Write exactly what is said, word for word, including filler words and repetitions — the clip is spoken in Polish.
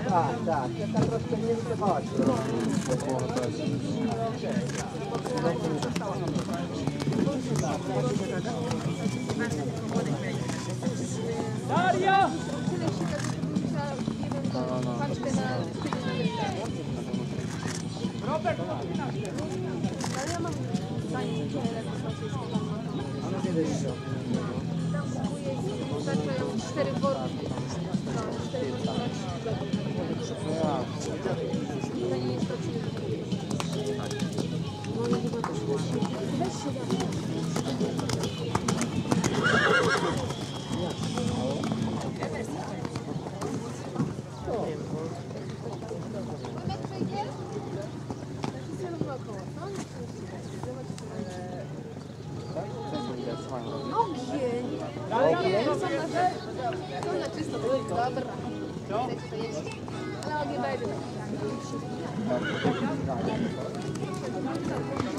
Tak, tak, taka troszkę nie wychodzi. Daria! Robert! Ale ja mam zdanie, że tam kupuję i zaczęją cztery worki. No, cztery worki. To nie jest to, no i chyba też weź się da. Ogień! Nie, są na, są na czysto. Dobra. Chcecie to jeść? Ale ogień będzie.